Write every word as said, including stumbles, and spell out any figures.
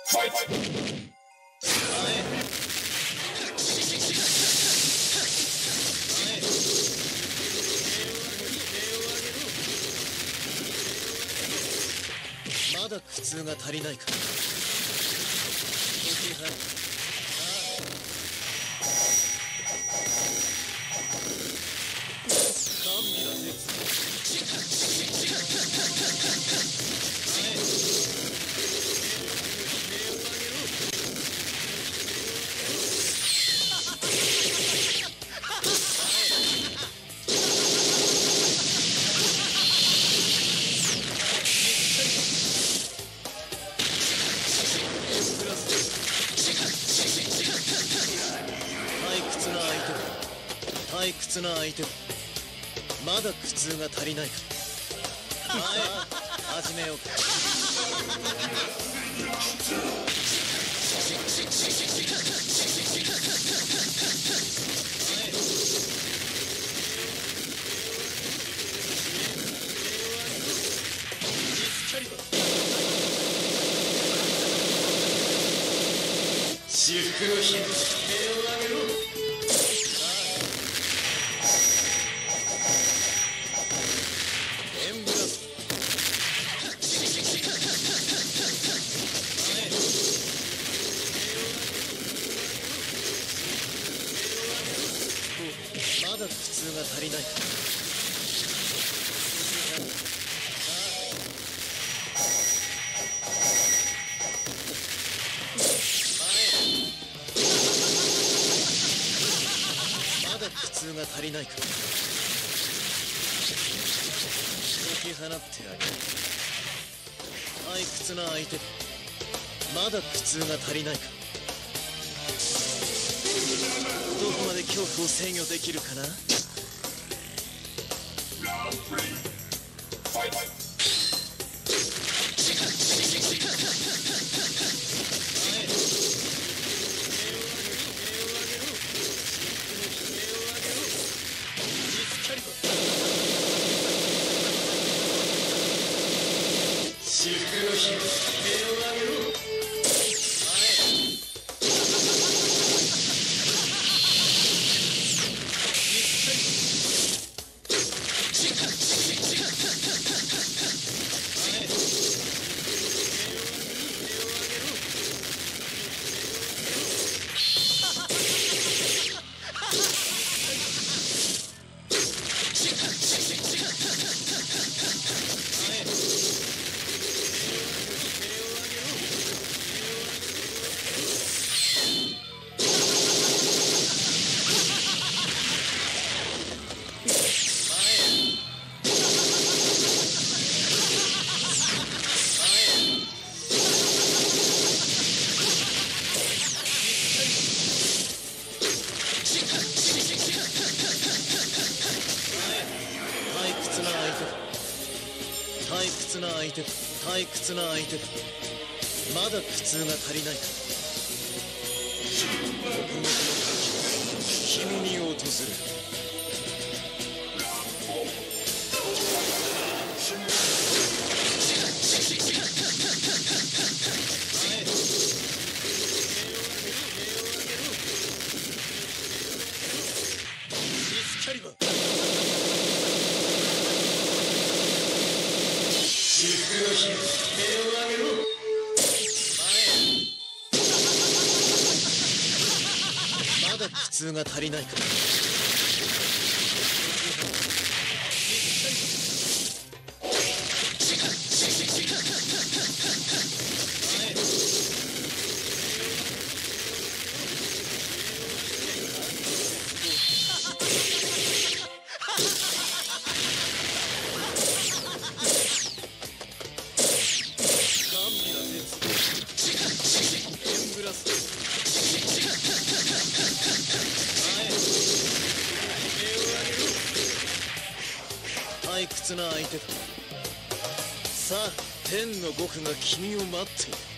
まだ苦痛が足りないか。退屈な相手だ。まだ苦痛が足りないか。さあ始めようか。至福の日に悲鳴を上げろ。まだ苦痛が足りないか。まだ苦痛が足りないか。解き放ってあげる。退屈な相手だ。まだ苦痛が足りないか。どこまで恐怖を制御できるかな。至福の日に悲鳴を上げろ。退屈な相手だ。退屈な相手だ。まだ苦痛が足りないか。君に訪れる。至福の日に悲鳴を上げろ。まだ苦痛が足りないか。退屈な相手だ。さあ天の極が君を待っている。